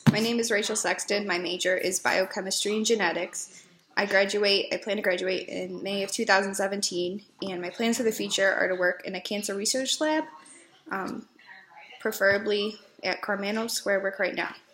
My name is Rachel Sexton. My major is biochemistry and genetics. I plan to graduate in May of 2017, and my plans for the future are to work in a cancer research lab, preferably at Karmanos, where I work right now.